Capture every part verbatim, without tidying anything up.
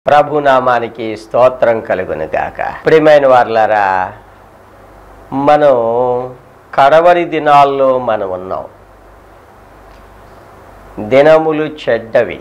ప్రభునామానికి స్తోత్రం కలుగును గాక. ప్రియమైన వారలారా, మనం కడవరి దినాల్లో మనం ఉన్నాం. దినములు చెడ్డవి.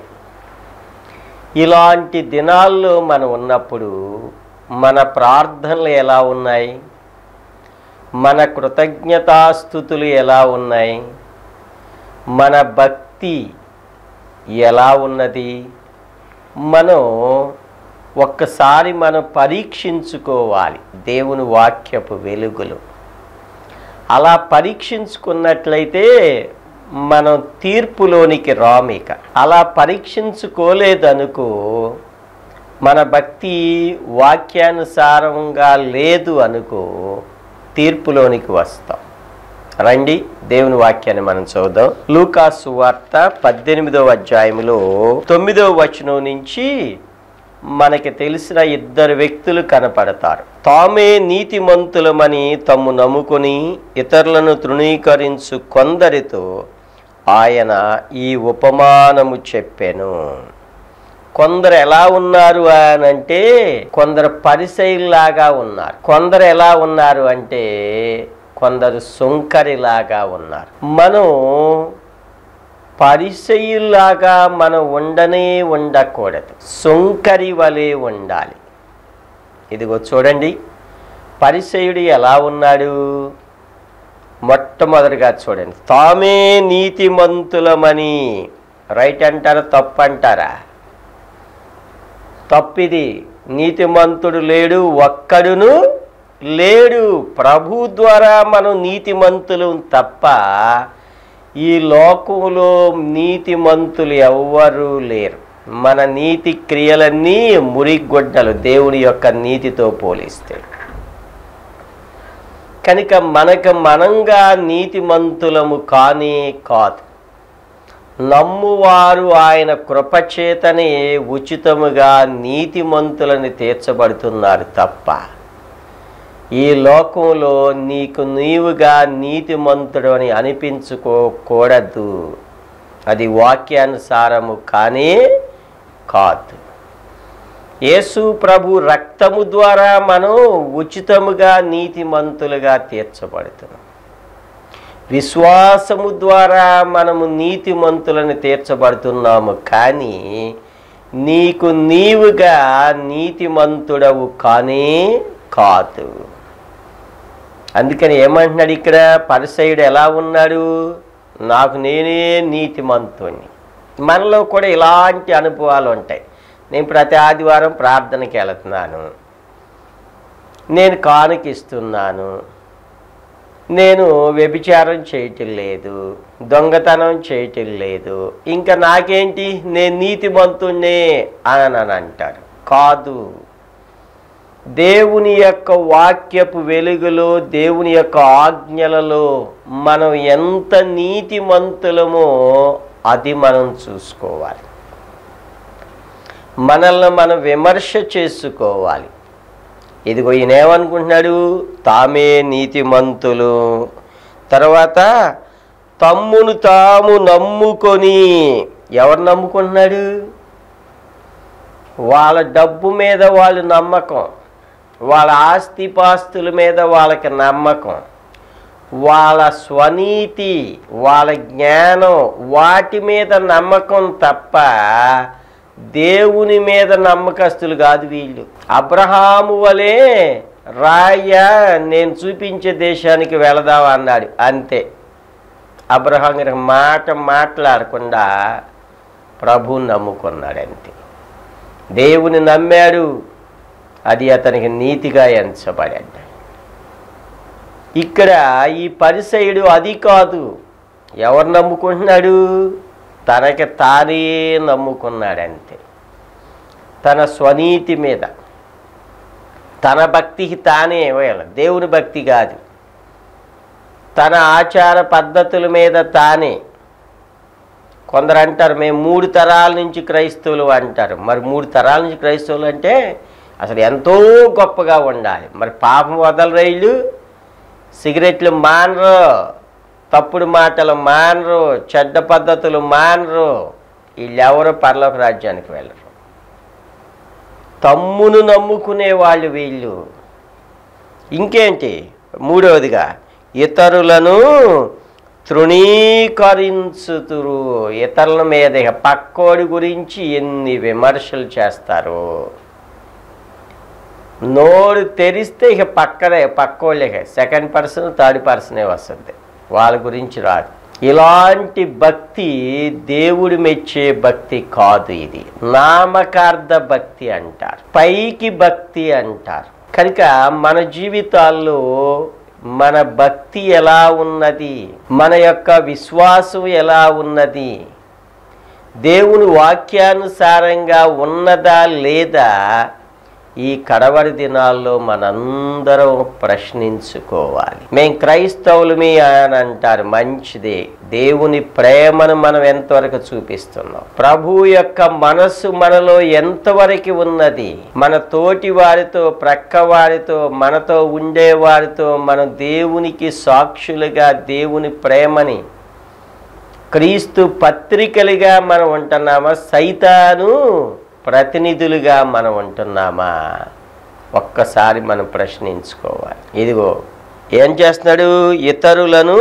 ఇలాంటి దినాల్లో మనం ఉన్నప్పుడు మన ప్రార్థనలు ఎలా ఉన్నాయి, మన కృతజ్ఞతాస్తుతులు ఎలా ఉన్నాయి, మన భక్తి ఎలా ఉన్నది, మనం ఒక్కసారి మనం పరీక్షించుకోవాలి. దేవుని వాక్యపు వెలుగులు అలా పరీక్షించుకున్నట్లయితే మనం తీర్పులోనికి రామిక. అలా పరీక్షించుకోలేదనుకో, మన భక్తి వాక్యానుసారంగా లేదు అనుకో, తీర్పులోనికి వస్తాం. రండి, దేవుని వాక్యాన్ని మనం చూద్దాం. లూకా సువార్త పద్దెనిమిదవ అధ్యాయములో తొమ్మిదవ వచనం నుంచి మనకి తెలిసిన ఇద్దరు వ్యక్తులు కనపడతారు. తామే నీతిమంతులమని తమ్ము నమ్ముకొని ఇతరులను తృణీకరించు కొందరితో ఆయన ఈ ఉపమానము చెప్పెను. కొందరు ఎలా ఉన్నారు అని అంటే, కొందరు పరిసయ్యుల్లాగా ఉన్నారు. కొందరు ఎలా ఉన్నారు అంటే, కొందరు సుంకరిలాగా ఉన్నారు. మనం పరిసయ్యుల్లాగా మనం ఉండనే ఉండకూడదు, సుంకరి వలె ఉండాలి. ఇదిగో చూడండి, పరిసయ్యుడు ఎలా ఉన్నాడు. మొట్టమొదటిగా చూడండి, తామే నీతిమంతులమని. రైట్ అంటారా, తప్పు అంటారా? తప్పిది. నీతిమంతుడు లేడు, ఒక్కడును లేడు. ప్రభు ద్వారా మనం నీతిమంతులు తప్ప ఈ లోకంలో నీతిమంతులు ఎవ్వరూ లేరు. మన నీతి క్రియలన్నీ మురిగొడ్డలు దేవుని యొక్క నీతితో పోలిస్తే. కనుక మనకు మనంగా నీతిమంతులము కానీ కాదు. నమ్మువారు ఆయన కృపచేతనే ఉచితముగా నీతిమంతులని తీర్చబడుతున్నారు తప్ప ఈ లోకంలో నీకు నీవుగా నీతిమంతుడు అని అనిపించుకోకూడదు. అది వాక్యానుసారము కానీ కాదు. యేసు ప్రభు రక్తము ద్వారా మనం ఉచితముగా నీతిమంతులుగా తీర్చబడుతున్నాం. విశ్వాసము ద్వారా మనము నీతిమంతులను తీర్చబడుతున్నాము. కానీ నీకు నీవుగా నీతిమంతుడవు కానీ కాదు. అందుకని ఏమంటున్నాడు ఇక్కడ, పరిసయ్యుడు ఎలా ఉన్నాడు? నాకు నేనే నీతిమంతుని. మనలో కూడా ఇలాంటి అనుభవాలు ఉంటాయి. నేను ప్రతి ఆదివారం ప్రార్థనకి వెళుతున్నాను, నేను కానుకిస్తున్నాను, నేను వ్యభిచారం చేయటం లేదు, దొంగతనం చేయటం లేదు, ఇంకా నాకేంటి, నేను నీతిమంతుణ్ణే అని అంటారు. కాదు. దేవుని యొక్క వాక్యపు వెలుగులో, దేవుని యొక్క ఆజ్ఞలలో మనం ఎంత నీతిమంతులమో అది మనం చూసుకోవాలి. మనల్ని మనం విమర్శ చేసుకోవాలి. ఇదిగో ఈయన ఏమనుకుంటున్నాడు, తామే నీతిమంతులు. తర్వాత తమ్మును తాము నమ్ముకొని. ఎవరు నమ్ముకుంటున్నాడు? వాళ్ళ డబ్బు మీద వాళ్ళు నమ్మకం, వాళ్ళ ఆస్తిపాస్తుల మీద వాళ్ళకి నమ్మకం, వాళ్ళ స్వనీతి, వాళ్ళ జ్ఞానం, వాటి మీద నమ్మకం తప్ప దేవుని మీద నమ్మకస్తులు కాదు వీళ్ళు. అబ్రహాము వలె రాయ్యా, నేను చూపించే దేశానికి వెళదాం అన్నాడు, అంతే. అబ్రహాం గారి మాట మాట్లాడకుండా ప్రభువుని నమ్ముకున్నాడు, అంతే. దేవుని నమ్మాడు, అది అతనికి నీతిగా ఎంచబడాడు. ఇక్కడ ఈ పరిసయ్యుడు అది కాదు. ఎవరు నమ్ముకుంటున్నాడు? తనకి తానే నమ్ముకున్నాడు, అంతే. తన స్వనీతి మీద, తన భక్తికి తానే, దేవుని భక్తి కాదు, తన ఆచార పద్ధతుల మీద తానే. కొందరు అంటారు, మేము మూడు తరాల నుంచి క్రైస్తవులు అంటారు. మరి మూడు తరాల నుంచి క్రైస్తవులు అంటే అసలు ఎంతో గొప్పగా ఉండాలి. మరి పాపం వదలరైళ్ళు, సిగరెట్లు మానరు, తప్పుడు మాటలు మానరు, చెడ్డ పద్ధతులు మానరు, వీళ్ళెవరూ పరలోక రాజ్యానికి వెళ్ళరు. తమ్మును నమ్ముకునే వాళ్ళు వీళ్ళు. ఇంకేంటి మూడవదిగా, ఇతరులను తృణీకరించుతురు. ఇతరుల మీద పక్కోడి గురించి ఎన్ని విమర్శలు చేస్తారు. నోరు తెరిస్తే ఇక పక్కనే పక్కోళ్ళే, సెకండ్ పర్సన్ థర్డ్ పర్సనే వస్తుంది, వాళ్ళ గురించి రాదు. ఇలాంటి భక్తి దేవుడు మెచ్చే భక్తి కాదు. ఇది నామకార్థ భక్తి అంటారు, పైకి భక్తి అంటారు. కనుక మన జీవితాల్లో మన భక్తి ఎలా ఉన్నది, మన యొక్క విశ్వాసం ఎలా ఉన్నది, దేవుని వాక్యానుసారంగా ఉన్నదా లేదా, ఈ కడవరి దినాల్లో మనందరం ప్రశ్నించుకోవాలి. మేం క్రైస్తవులమే అని అంటారు, మంచిదే. దేవుని ప్రేమను మనం ఎంతవరకు చూపిస్తున్నాం, ప్రభు యొక్క మనస్సు మనలో ఎంతవరకు ఉన్నది, మన తోటి వారితో, ప్రక్క వారితో, మనతో ఉండేవారితో మనం దేవునికి సాక్షులుగా దేవుని ప్రేమని క్రీస్తు పత్రికలుగా మనం ఉంటున్నామా, సైతాను ప్రతినిధులుగా మనం ఉంటున్నామా, ఒక్కసారి మనం ప్రశ్నించుకోవాలి. ఇదిగో ఏం చేస్తున్నాడు, ఇతరులను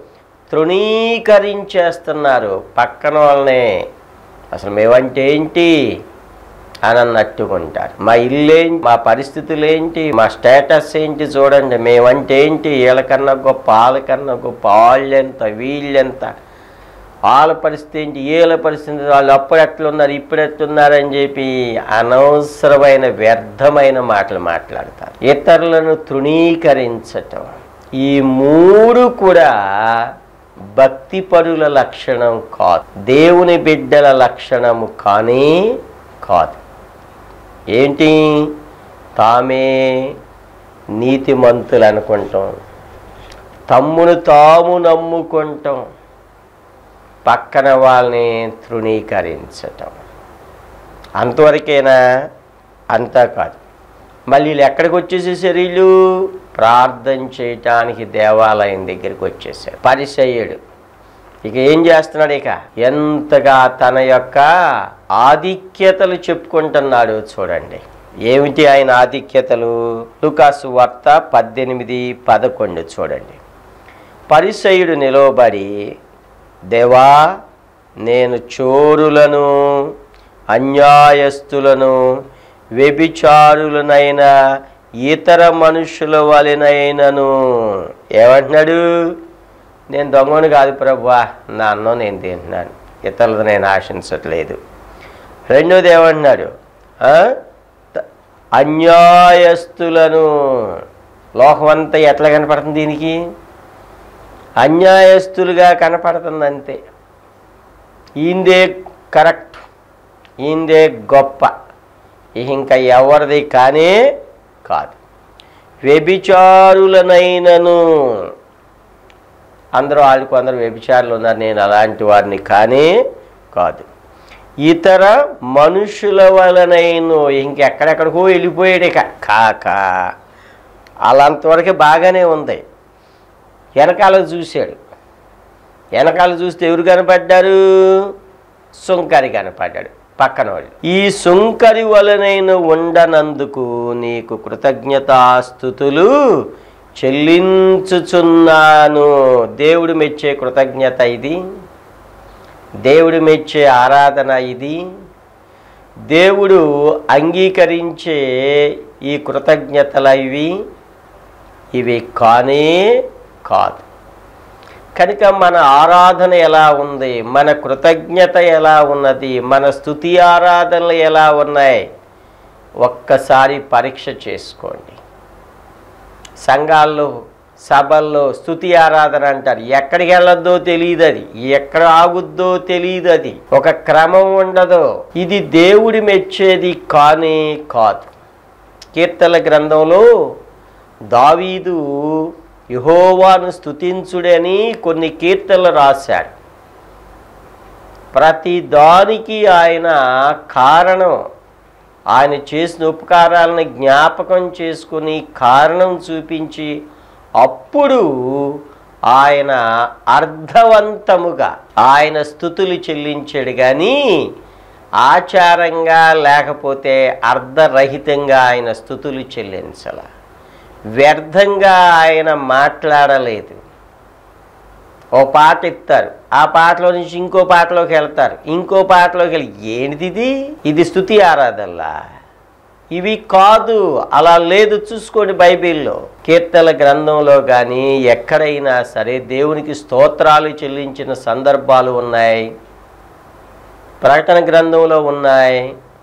తృణీకరించేస్తున్నారు. పక్కన వాళ్ళనే అసలు మేమంటే ఏంటి అని అన్నట్టుకుంటారు. మా ఇల్లేంటి, మా పరిస్థితులు ఏంటి, మా స్టేటస్ ఏంటి చూడండి, మేమంటే ఏంటి, వీళ్ళకన్నా గొప్ప, వాళ్ళకన్నా గొప్ప, వాళ్ళెంత వీళ్ళెంత, వాళ్ళ పరిస్థితి ఏంటి, వీళ్ళ పరిస్థితి, వాళ్ళు అప్పుడు ఎట్లున్నారు ఇప్పుడు ఎట్లున్నారని చెప్పి అనవసరమైన వ్యర్థమైన మాటలు మాట్లాడతారు. ఇతరులను తృణీకరించటం, ఈ మూడు కూడా భక్తి పరుల లక్షణం కాదు, దేవుని బిడ్డల లక్షణము కానీ కాదు. ఏంటి, తామే నీతిమంతులు అనుకుంటాం, తమ్మును తాము నమ్ముకుంటాం, పక్కన వాళ్ళని తృణీకరించటం, అంతవరకేనా? అంతా కాదు. మళ్ళీ వీళ్ళు ఎక్కడికి వచ్చేసేసారు, వీళ్ళు ప్రార్థన చేయటానికి దేవాలయం దగ్గరికి వచ్చేసారు. పరిసయ్యుడు ఇక ఏం చేస్తున్నాడు, ఇక ఎంతగా తన యొక్క ఆధిక్యతలు చెప్పుకుంటున్నాడు చూడండి. ఏమిటి ఆయన ఆధిక్యతలు? లూకాసు వార్త పద్దెనిమిది పదకొండు చూడండి. పరిసయ్యుడు నిలవబడి, దేవా, నేను చోరులను, అన్యాయస్తులను, వ్యభిచారులనైన ఇతర మనుషుల వలెనైనను, ఏమంటున్నాడు, నేను దొంగను కాదు ప్రభువా, నా అన్నం నేను తింటున్నాను, ఇతరులను నేను ఆశించట్లేదు. రెండోది ఏమంటున్నాడు, అన్యాయస్తులను. లోకమంతా ఎట్లా కనపడుతుంది దీనికి? అన్యాయస్తులుగా కనపడుతుంది అంతే. ఈందే కరెక్ట్, ఈందే గొప్ప, ఇంకా ఎవరిది కానే కాదు. వ్యభిచారులనైనను, అందరూ వాళ్ళకు అందరూ వ్యభిచారులు ఉన్నారు, నేను అలాంటి వారిని కానే కాదు. ఇతర మనుషుల వలనైను, ఇంకెక్కడెక్కడికో వెళ్ళిపోయాడు ఇక కాక. అలాంతవరకే బాగానే ఉంది. వెనకాల చూశాడు, వెనకాల చూస్తే ఎవరు కనపడ్డారు? సుంకరి కనపడ్డాడు పక్కన వాళ్ళు. ఈ సుంకరి వలనైన ఉండనందుకు నీకు కృతజ్ఞతాస్తుతులు చెల్లించుచున్నాను. దేవుడు మెచ్చే కృతజ్ఞత ఇది, దేవుడు మెచ్చే ఆరాధన ఇది, దేవుడు అంగీకరించే ఈ కృతజ్ఞతలు ఇవి ఇవి కానే కాదు. కనుక మన ఆరాధన ఎలా ఉంది, మన కృతజ్ఞత ఎలా ఉన్నది, మన స్తుతి ఆరాధనలు ఎలా ఉన్నాయి, ఒక్కసారి పరీక్ష చేసుకోండి. సంఘాల్లో, సభల్లో స్తుతి ఆరాధన అంటారు, ఎక్కడికి వెళ్ళొద్దో తెలియదు, అది ఎక్కడ ఆగుద్దో తెలియదు, అది ఒక క్రమం ఉండదు. ఇది దేవుడి మెచ్చేది కానీ కాదు. కీర్తనల గ్రంథంలో దావీదు యెహోవాను స్తుతించుడని కొన్ని కీర్తనలు రాశాడు. ప్రతి దానికి ఆయన కారణం, ఆయన చేసిన ఉపకారాలను జ్ఞాపకం చేసుకుని కారణం చూపించి అప్పుడు ఆయన అర్థవంతముగా ఆయన స్తుతులు చెల్లించాడు. కానీ ఆచారంగా లేకపోతే అర్ధరహితంగా ఆయన స్తుతులు చెల్లించాల. వ్యర్థంగా ఆయన మాట్లాడలేదు. ఓ పాట ఇస్తారు, ఆ పాటలో నుంచి ఇంకో పాటలోకి వెళ్తారు, ఇంకో పాటలోకి వెళ్ళి ఏంటిది ఇది ఇది స్తుతి ఆరాధనలా? ఇవి కాదు, అలా లేదు. చూసుకోండి బైబిల్లో, కీర్తన గ్రంథంలో కానీ ఎక్కడైనా సరే దేవునికి స్తోత్రాలు చెల్లించిన సందర్భాలు ఉన్నాయి. ప్రకటన గ్రంథంలో ఉన్నాయి.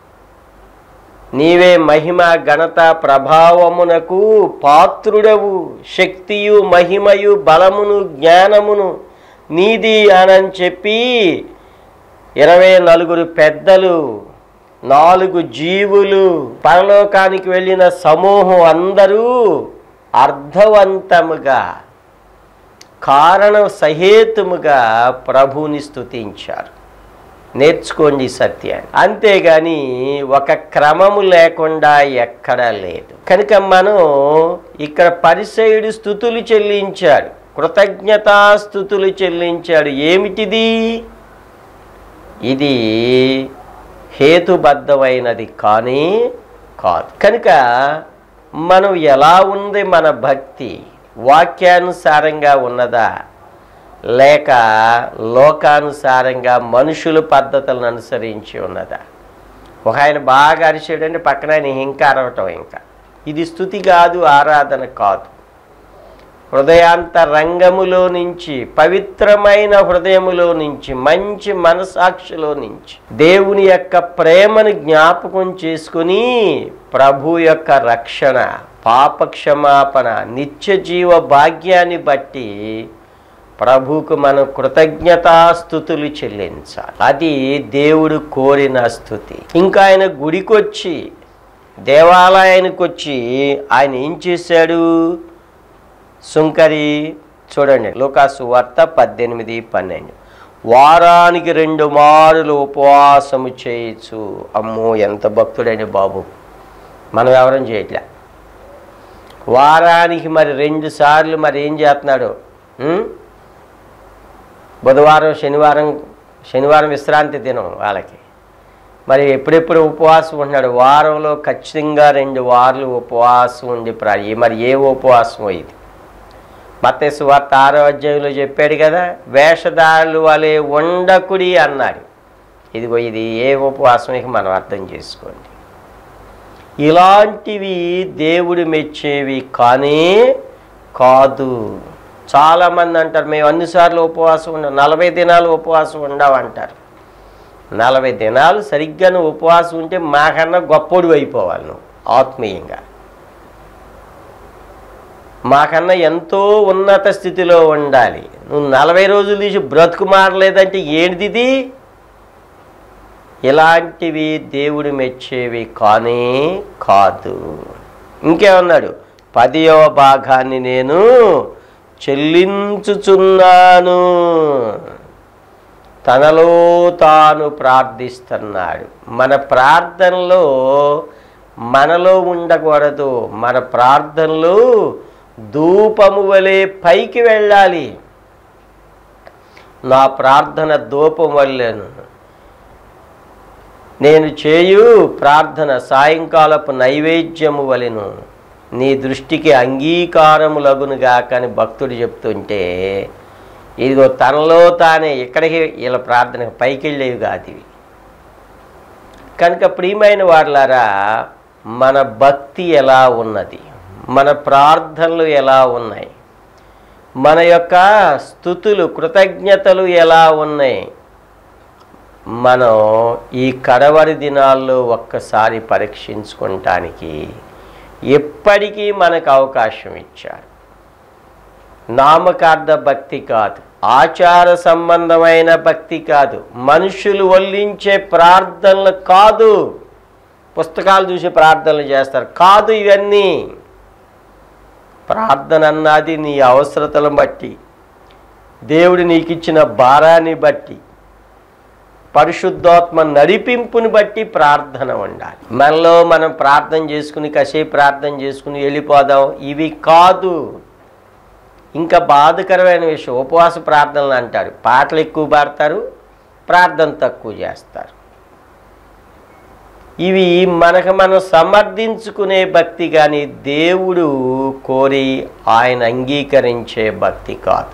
నీవే మహిమ ఘనత ప్రభావమునకు పాత్రుడవు, శక్తియు మహిమయు బలమును జ్ఞానమును నీది అని చెప్పి ఇరవై నలుగురు పెద్దలు, నాలుగు జీవులు, పరలోకానికి వెళ్ళిన సమూహం అందరూ అర్థవంతముగా కారణ సహేతుముగా ప్రభువుని స్తుతించారు. నేర్చుకోండి సత్యాన్ని. అంతేగాని ఒక క్రమము లేకుండా ఎక్కడా లేదు. కనుక మనం ఇక్కడ పరిసయుడు స్తుతులు చెల్లించాడు, కృతజ్ఞతాస్తుతులు చెల్లించాడు. ఏమిటిది? ఇది హేతుబద్ధమైనది కానీ కాదు. కనుక మనం ఎలా ఉంది మన భక్తి? వాక్యానుసారంగా ఉన్నదా లేక లోకానుసారంగా మనుషుల పద్ధతులను అనుసరించి ఉన్నదా? ఒక ఆయన బాగా అరిచాడంటే పక్కన ఆయన ఇంకా అరవటం. ఇంకా ఇది స్తుతి కాదు, ఆరాధన కాదు. హృదయాంతరంగములో నుంచి, పవిత్రమైన హృదయములో నుంచి, మంచి మనసాక్షిలో నుంచి దేవుని యొక్క ప్రేమను జ్ఞాపకం చేసుకుని ప్రభు యొక్క రక్షణ, పాపక్షమాపణ, నిత్య జీవ భాగ్యాన్ని బట్టి ప్రభువుకు మనం కృతజ్ఞతాస్తుతులు చెల్లించాలి. అది దేవుడు కోరిన స్తుతి. ఇంకా ఆయన గుడికొచ్చి, దేవాలయానికి వచ్చి ఆయన ఏం చేశాడు? సుంకరి చూడండి, లూకాసు వార్త పద్దెనిమిది పన్నెండు. వారానికి రెండు మారులు ఉపవాసము చేయొచ్చు. అమ్మో, ఎంత భక్తుడైన బాబు! మనం ఎవరం చేయట్లే. వారానికి మరి రెండు సార్లు మరి ఏం చేస్తున్నాడు? బుధవారం శనివారం శనివారం విశ్రాంతి దినం వాళ్ళకి. మరి ఎప్పుడెప్పుడు ఉపవాసం ఉంటున్నాడు? వారంలో ఖచ్చితంగా రెండు వారాలు ఉపవాసం ఉండి ప్రా మరి ఏ ఉపవాసం ఇది? మత్తయి సువార్త ఆరో అధ్యాయంలో చెప్పాడు కదా, వేషధారులు వలె ఉండకుడి అన్నాడు. ఇదిగో ఇది ఏ ఉపవాసం మనం అర్థం చేసుకోండి. ఇలాంటివి దేవుడు మెచ్చేవి కానీ కాదు. చాలామంది అంటారు మేము అన్నిసార్లు ఉపవాసం ఉండం, నలభై దినాలు ఉపవాసం ఉండవంటారు. నలభై దినాలు సరిగ్గా నువ్వు ఉపవాసం ఉంటే మాకన్నా గొప్పోడు అయిపోవాలి నువ్వు ఆత్మీయంగా. మాకన్నా ఎంతో ఉన్నత స్థితిలో ఉండాలి. నువ్వు నలభై రోజులు తీసి బ్రతుకు మారలేదంటే ఏంటిది? ఇలాంటివి దేవుడు మెచ్చేవి కానీ కాదు. ఇంకేమన్నాడు? పదియవ భాగాన్ని నేను చెల్లించుచున్నాను. తనలో తాను ప్రార్థిస్తున్నాడు. మన ప్రార్థనలో మనలో ఉండకూడదు. మన ప్రార్థనలో ధూపము వలె పైకి వెళ్ళాలి. నా ప్రార్థన ధూపం వలెను, నేను చేయు ప్రార్థన సాయంకాలపు నైవేద్యము వలెను, నీ దృష్టికి అంగీకారములగునుగాక అని భక్తుడు చెప్తుంటే, ఇదిగో తనలో తానే ఇక్కడికి వీళ్ళ ప్రార్థన పైకి వెళ్ళేవి కాదు ఇవి. కనుక ప్రియమైన వారులారా, మన భక్తి ఎలా ఉన్నది, మన ప్రార్థనలు ఎలా ఉన్నాయి, మన యొక్క స్తుతులు కృతజ్ఞతలు ఎలా ఉన్నాయి, మనం ఈ కడవరి దినాల్లో ఒక్కసారి పరీక్షించుకోవటానికి ఎప్పటికీ మనకు అవకాశం ఇచ్చారు. నామకార్థ భక్తి కాదు, ఆచార సంబంధమైన భక్తి కాదు, మనుషులు వల్లించే ప్రార్థనలు కాదు, పుస్తకాలు చూసి ప్రార్థనలు చేస్తారు కాదు. ఇవన్నీ ప్రార్థన అన్నది నీ అవసరతలను బట్టి, దేవుడు నీకు ఇచ్చిన భారాన్ని బట్టి, పరిశుద్ధాత్మ నడిపింపుని బట్టి ప్రార్థన ఉండాలి. మనలో మనం ప్రార్థన చేసుకుని కాసేపు ప్రార్థన చేసుకుని వెళ్ళిపోదాం, ఇవి కాదు. ఇంకా బాధకరమైన విషయం ఉపవాస ప్రార్థనలు అంటారు. పాటలు ఎక్కువ పాడతారు, ప్రార్థన తక్కువ చేస్తారు. ఇవి మనకు మనం సమర్థించుకునే భక్తి కానీ దేవుడు కోరి ఆయన అంగీకరించే భక్తి కాదు.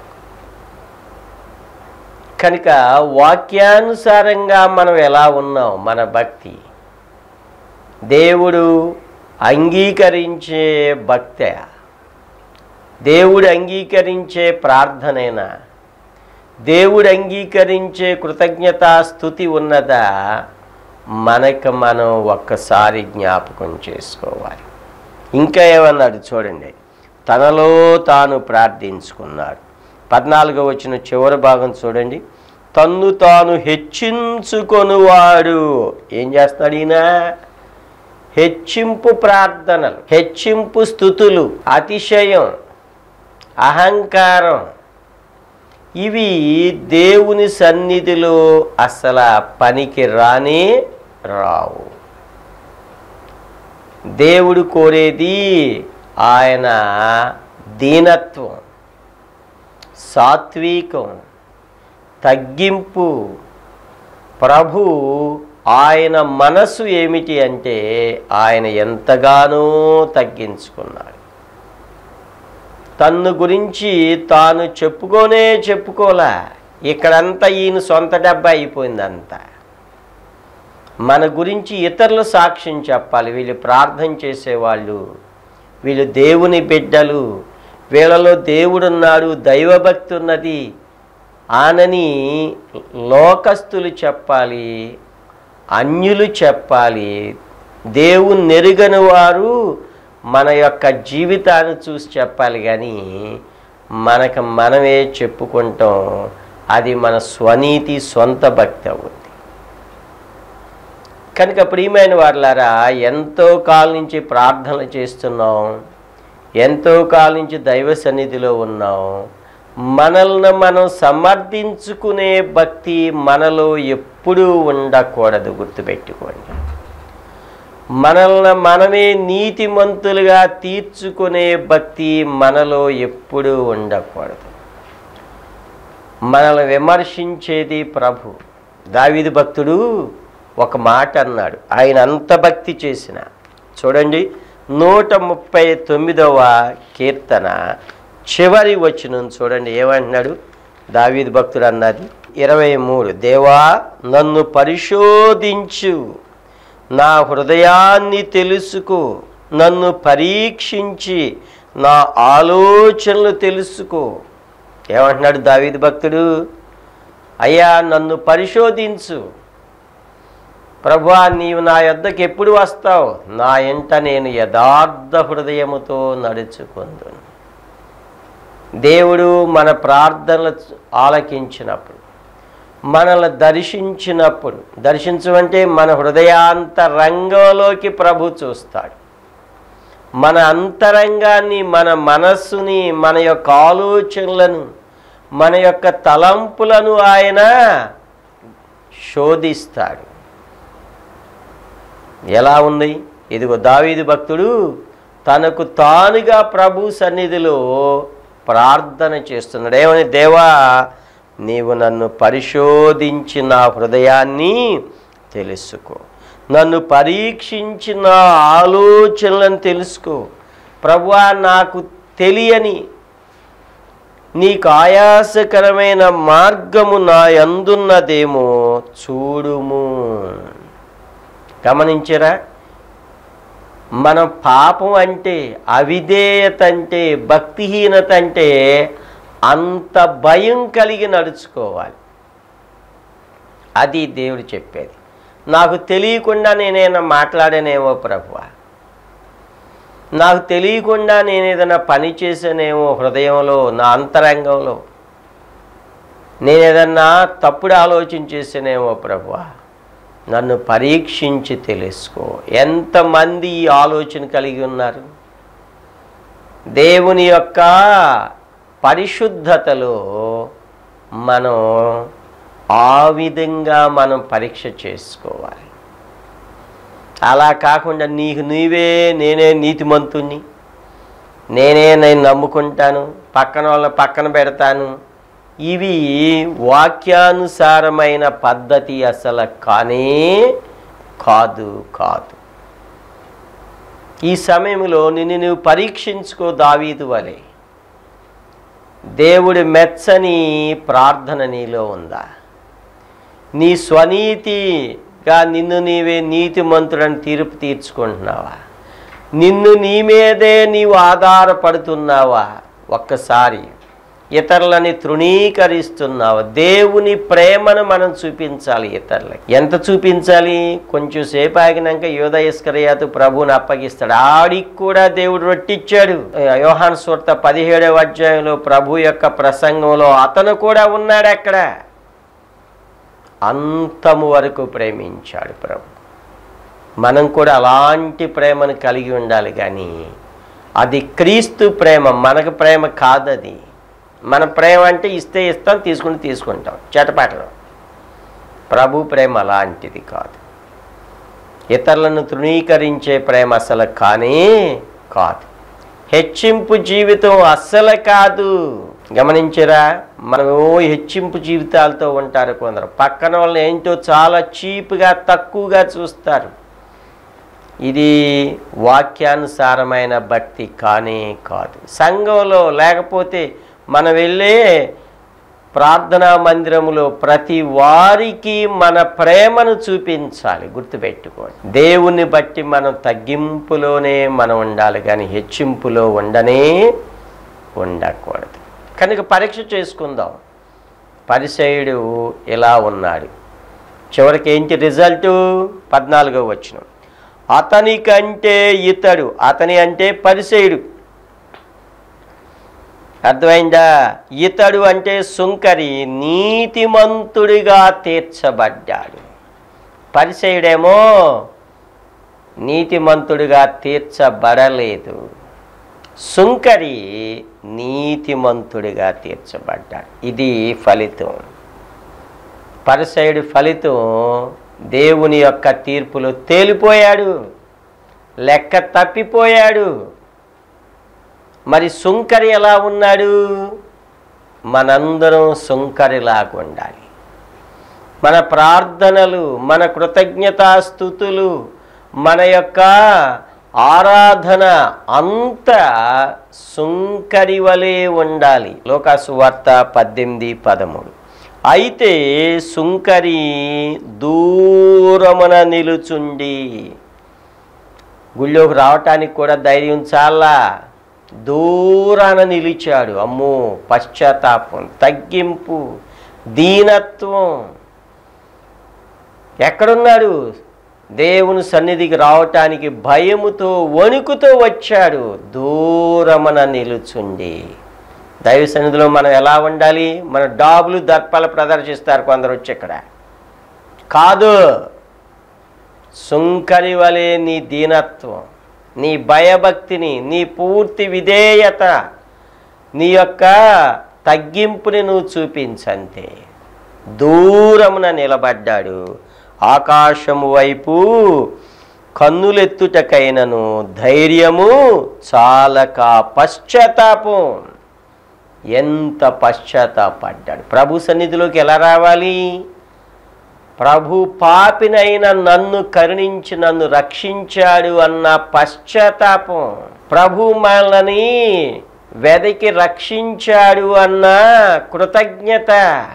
కనుక వాక్యానుసారంగా మనం ఎలా ఉన్నాం, మన భక్తి దేవుడు అంగీకరించే భక్తే, దేవుడు అంగీకరించే ప్రార్థనేనా, దేవుడు అంగీకరించే కృతజ్ఞతా స్తుతి ఉన్నదా, మనకు మనం ఒక్కసారి జ్ఞాపకం చేసుకోవాలి. ఇంకా ఏమన్నాడు చూడండి, తనలో తాను ప్రార్థించుకున్నాడు. పద్నాలుగో వచ్చిన చివరి భాగం చూడండి. తన్ను తాను హెచ్చించుకొనువాడు ఏం చేస్తాడు? ఈయన హెచ్చింపు ప్రార్థనలు, హెచ్చింపు స్తుతులు, అతిశయం, అహంకారం, ఇవి దేవుని సన్నిధిలో అసలు పనికి రానే రావు. దేవుడు కోరేది ఆయన దీనత్వం, సాత్వికం, తగ్గింపు. ప్రభు ఆయన మనసు ఏమిటి అంటే ఆయన ఎంతగానో తగ్గించుకున్నాడు. తన్ను గురించి తాను చెప్పుకోనే చెప్పుకోలే. ఇక్కడంతా ఈయన సొంత డబ్బా అయిపోయిందంతా. మన గురించి ఇతరులు సాక్ష్యం చెప్పాలి. వీళ్ళు ప్రార్థన చేసేవాళ్ళు, వీళ్ళు దేవుని బిడ్డలు, వీళ్ళలో దేవుడున్నాడు, దైవభక్తి ఉన్నది ఆనని లోకస్తులు చెప్పాలి, అన్యులు చెప్పాలి. దేవుని నెరుగని వారు మన యొక్క జీవితాన్ని చూసి చెప్పాలి. కానీ మనకు మనమే చెప్పుకుంటాం, అది మన స్వనీతి, సొంత భక్తి అవుతుంది. కనుక ప్రియమైన వారులారా, ఎంతో కాలం నుంచి ప్రార్థనలు చేస్తున్నాం, ఎంతో కాలం నుంచి దైవ సన్నిధిలో ఉన్నాం. మనల్ని మనం సమర్థించుకునే భక్తి మనలో ఎప్పుడూ ఉండకూడదు. గుర్తుపెట్టుకోండి, మనల్ని మనమే నీతిమంతులుగా తీర్చుకునే భక్తి మనలో ఎప్పుడూ ఉండకూడదు. మనల్ని విమర్శించేది ప్రభు. దావీదు భక్తుడు ఒక మాట అన్నాడు, ఆయన అంత భక్తి చేసిన. చూడండి, నూట ముప్పై తొమ్మిదవ కీర్తన చివరి వచనం చూడండి, ఏమంటున్నాడు దావీదు భక్తుడు అన్నది. ఇరవై మూడు, దేవా నన్ను పరిశోధించు, నా హృదయాన్ని తెలుసుకో, నన్ను పరీక్షించి నా ఆలోచనలు తెలుసుకో. ఏమంటున్నాడు దావీదు భక్తుడు? అయ్యా నన్ను పరిశోధించు ప్రభువా, నీవు నా యొద్దకు ఎప్పుడు వస్తావు? నా ఇంట నేను యథార్థ హృదయముతో నడుచుకుందును. దేవుడు మన ప్రార్థనలు ఆలకించినప్పుడు, మనల్ని దర్శించినప్పుడు, దర్శించమంటే మన హృదయాంతరంగంలోకి ప్రభు చూస్తాడు. మన అంతరంగాన్ని, మన మనస్సుని, మన యొక్క ఆలోచనలను, మన యొక్క తలంపులను ఆయన శోధిస్తాడు. ఎలా ఉంది? ఇదిగో దావీదు భక్తుడు తనకు తానుగా ప్రభు సన్నిధిలో ప్రార్థన చేస్తున్నాడు. ఏమని? దేవా నీవు నన్ను పరిశోధించి నా హృదయాన్ని తెలుసుకో, నన్ను పరీక్షించి నా ఆలోచనలను తెలుసుకో. ప్రభువా, నాకు తెలియని నీకు ఆయాసకరమైన మార్గము నా యందున్నదేమో చూడుము. గమనించరా? మన పాపం అంటే, అవిధేయత అంటే, భక్తిహీనత అంటే అంత భయం కలిగి నడుచుకోవాలి. అది దేవుడు చెప్పేది. నాకు తెలియకుండా నేనేమైనా మాట్లాడానేమో ప్రభువా, నాకు తెలియకుండా నేను ఏదైనా పని చేసానేమో హృదయంలో, నా అంతరంగంలో నేను ఏదన్నా తప్పుడు ఆలోచన చేసానేమో ప్రభువా, నన్ను పరీక్షించి తెలుసుకో. ఎంతమంది ఈ ఆలోచన కలిగి ఉన్నారు? దేవుని యొక్క పరిశుద్ధతలో మనం ఆ విధంగా మనం పరీక్ష చేసుకోవాలి. అలా కాకుండా నీకు నీవే నేనే నీతిమంతుణ్ణి, నేనే నేను నమ్ముకుంటాను, పక్కన వాళ్ళని పక్కన పెడతాను, ఇవి వాక్యానుసారమైన పద్ధతి అసలు కానే కాదు కాదు. ఈ సమయంలో నిన్ను నువ్వు పరీక్షించుకో దావీదు వలె. దేవుడి మెచ్చని ప్రార్థన నీలో ఉందా? నీ స్వనీతిగా నిన్ను నీవే నీతిమంతుడని తీర్పు తీర్చుకుంటున్నావా? నిన్ను నీ మీదే నీవు ఆధారపడుతున్నావా? ఒక్కసారి ఇతరులని తృణీకరిస్తున్నావా? దేవుని ప్రేమను మనం చూపించాలి ఇతరులకి. ఎంత చూపించాలి? కొంచెం సేపు ఆగినాక యూదా ఇస్కరియోతు ప్రభువుని అప్పగిస్తాడు. ఆడికి కూడా దేవుడు రొట్టిచ్చాడు. యోహాను సువార్త పదిహేడవ అధ్యాయంలో ప్రభు యొక్క ప్రసంగంలో అతను కూడా ఉన్నాడు. అక్కడ అంతము వరకు ప్రేమించాడు ప్రభు. మనం కూడా అలాంటి ప్రేమను కలిగి ఉండాలి. కానీ అది క్రీస్తు ప్రేమ, మనకు ప్రేమ కాదది. మన ప్రేమ అంటే ఇస్తే ఇస్తాం, తీసుకుంటే తీసుకుంటాం చేటపాటలో. ప్రభు ప్రేమ అలాంటిది కాదు. ఇతరులను తృణీకరించే ప్రేమ అసలు కానే కాదు. హెచ్చింపు జీవితం అస్సలు కాదు. గమనించరా? మనము హెచ్చింపు జీవితాలతో ఉంటారు కొందరు. పక్కన వాళ్ళని ఏంటో చాలా చీప్గా తక్కువగా చూస్తారు. ఇది వాక్యానుసారమైన భక్తి కానే కాదు. సంఘంలో లేకపోతే మనం వెళ్ళే ప్రార్థనా మందిరములో ప్రతి వారికి మన ప్రేమను చూపించాలి. గుర్తుపెట్టుకోండి, దేవుని బట్టి మనం తగ్గింపులోనే మనం ఉండాలి, కానీ హెచ్చింపులో ఉండనే ఉండకూడదు. కనుక పరీక్ష చేసుకుందాం. పరిసయ్యుడు ఎలా ఉన్నాడు? చివరికి ఏంటి రిజల్టు? పద్నాలుగో వచనం, అతని కంటే ఇతడు, అతని అంటే పరిసయ్యుడు, అర్థమైందా? ఇతడు అంటే సుంకరి నీతిమంతుడిగా తీర్చబడ్డాడు. పరిసయ్యుడేమో నీతిమంతుడిగా తీర్చబడలేదు, సుంకరి నీతిమంతుడిగా తీర్చబడ్డాడు. ఇది ఫలితం. పరిసయ్యుడి ఫలితం దేవుని యొక్క తీర్పులో తేలిపోయాడు, లెక్క తప్పిపోయాడు. మరి సుంకరి ఎలా ఉన్నాడు? మనందరం సుంకరిలాగా ఉండాలి. మన ప్రార్థనలు, మన కృతజ్ఞతాస్తుతులు, మన యొక్క ఆరాధన అంతా సుంకరి వలె ఉండాలి. లోకాసు వార్త పద్దెనిమిది పదమూడు. అయితే సుంకరి దూరమున నిలుచుండి, గుళ్ళోకి రావటానికి కూడా ధైర్యం చాలా, దూరాన నిలిచాడు. అమ్మో, పశ్చాత్తాపం, తగ్గింపు, దీనత్వం. ఎక్కడున్నాడు? దేవుని సన్నిధికి రావటానికి భయముతో వణుకుతో వచ్చాడు. దూరమున నిలుచుండి. దైవ సన్నిధిలో మనం ఎలా ఉండాలి? మన డాబులు దర్పాలు ప్రదర్శిస్తారు కొందరు వచ్చి. ఇక్కడ కాదు, సుంకరి వలె నీ దీనత్వం, నీ భయభక్తిని, నీ పూర్తి విధేయత, నీ యొక్క తగ్గింపుని నువ్వు చూపించంతే. దూరమున నిలబడ్డాడు. ఆకాశము వైపు కన్నులెత్తుటకైనను ధైర్యము చాలక పశ్చాత్తాపం. ఎంత పశ్చాత్తాపడ్డాడు! ప్రభు సన్నిధిలోకి ఎలా రావాలి? ప్రభు పాపినైన నన్ను కరుణించి నన్ను రక్షించాడు అన్న పశ్చాత్తాపం, ప్రభు మనల్ని వెదకి రక్షించాడు అన్న కృతజ్ఞత,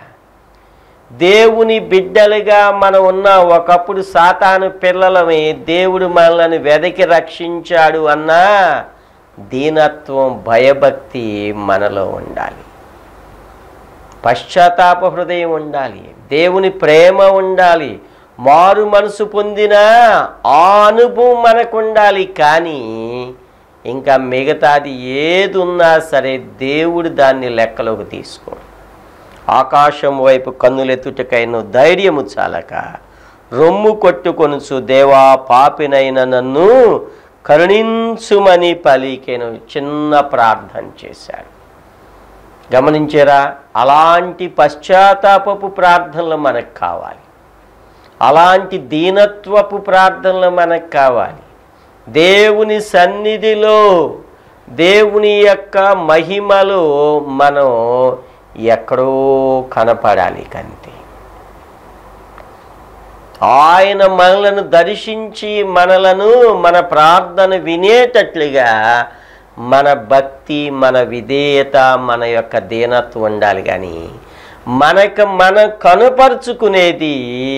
దేవుని బిడ్డలుగా మనం ఉన్న ఒకప్పుడు సాతాను పిల్లలమే, దేవుడు మనల్ని వెదకి రక్షించాడు అన్న దీనత్వం, భయభక్తి మనలో ఉండాలి. పశ్చాత్తాప హృదయం ఉండాలి, దేవుని ప్రేమ ఉండాలి, మారు మనసు పొందిన ఆ అనుభవం మనకు ఉండాలి. కానీ ఇంకా మిగతాది ఏది ఉన్నా సరే దేవుడు దాన్ని లెక్కలోకి తీసుకోడు. ఆకాశం వైపు కన్నులెత్తుటకైన ధైర్యము చాలక రొమ్ము కొట్టుకొనుచు, దేవా పాపినైన నన్ను కరుణించుమని పలికెను. చిన్న ప్రార్థన చేశాడు. గమనించారా? అలాంటి పశ్చాత్తాపపు ప్రార్థనలు మనకు కావాలి. అలాంటి దీనత్వపు ప్రార్థనలు మనకు కావాలి. దేవుని సన్నిధిలో, దేవుని యొక్క మహిమలో మనం ఎక్కడో కనపడాలి కంతే. ఆయన మనలను దర్శించి మనలను మన ప్రార్థన వినేటట్లుగా మన భక్తి, మన విధేయత, మన యొక్క దీనత్వం ఉండాలి. కానీ మనకు మనం కనుపరుచుకునేది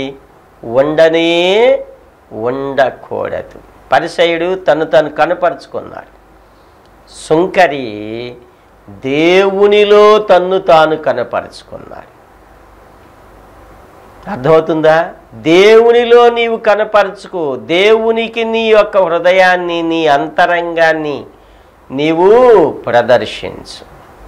ఉండనే ఉండకూడదు. పరిసయుడు తను తను కనుపరుచుకున్నాడు. సుంకరి దేవునిలో తన్ను తాను కనపరుచుకున్నాడు. అర్థమవుతుందా? దేవునిలో నీవు కనపరుచుకో. దేవునికి నీ యొక్క హృదయాన్ని, నీ అంతరంగాన్ని నీవు ప్రదర్శించు.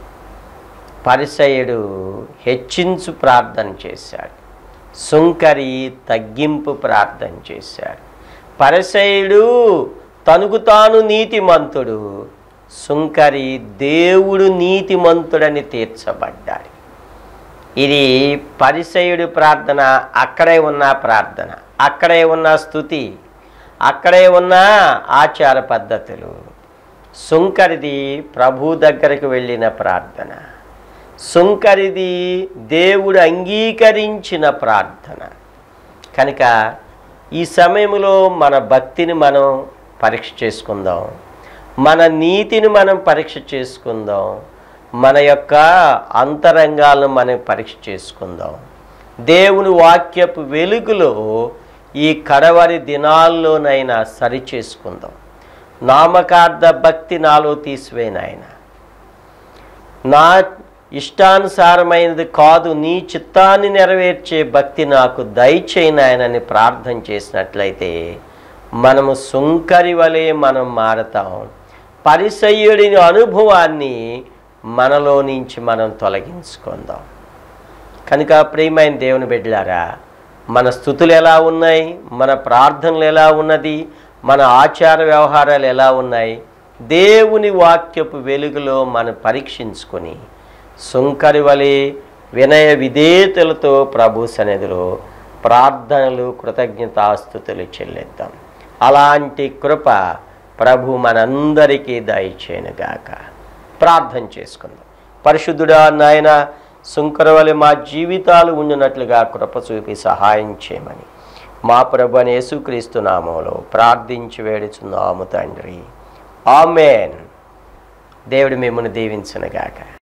పరిసయుడు హెచ్చించు ప్రార్థన చేశాడు. సుంకరి తగ్గింపు ప్రార్థన చేశాడు. పరిసయుడు తనకు తాను నీతిమంతుడు, సుంకరి దేవుడు నీతిమంతుడని తీర్చబడ్డాడు. ఇది పరిసయుడి ప్రార్థన, అక్కడే ఉన్న ప్రార్థన, అక్కడే ఉన్న స్తుతి, అక్కడే ఉన్న ఆచార పద్ధతులు. సుంకరిది ప్రభు దగ్గరకు వెళ్ళిన ప్రార్థన, సుంకరిది దేవుడు అంగీకరించిన ప్రార్థన. కనుక ఈ సమయంలో మన భక్తిని మనం పరీక్ష చేసుకుందాం, మన నీతిని మనం పరీక్ష చేసుకుందాం, మన యొక్క అంతరంగాలను మనం పరీక్ష చేసుకుందాం. దేవుని వాక్యపు వెలుగులో ఈ కడవరి దినాల్లోనైనా సరి చేసుకుందాం. నామకార్థ భక్తి నాలో తీసివేనాయన, నా ఇష్టానుసారమైనది కాదు, నీ చిత్తాన్ని నెరవేర్చే భక్తి నాకు దయచేయనాయనని ప్రార్థన చేసినట్లయితే మనము సుంకరి వలె మనం మారతాం. పరిసయ్యుడిని అనుభవాన్ని మనలో నుంచి మనం తొలగించుకుందాం. కనుక ప్రియమైన దేవుని బిడ్డలారా, మన స్తుతులు ఎలా ఉన్నాయి, మన ప్రార్థనలు ఎలా ఉన్నది, మన ఆచార వ్యవహారాలు ఎలా ఉన్నాయి, దేవుని వాక్యపు వెలుగులో మనం పరీక్షించుకొని సుంకరి వలె వినయ విధేయతలతో ప్రభు సన్నిధిలో ప్రార్థనలు, కృతజ్ఞతాస్తుతులు చెల్లిద్దాం. అలాంటి కృప ప్రభు మనందరికీ దయచేయునుగాక. ప్రార్థన చేసుకుందాం. పరిశుద్ధుడా నాయన, సుంకరి వలె మా జీవితాలు ఉండినట్లుగా కృప చూపి సహాయం చేయమని మా ప్రభు యేసుక్రీస్తు నామములో ప్రార్థించి వేడుచున్నాము తండ్రి. ఆమేన్. దేవుడు మిమ్మల్ని దీవించునుగాక.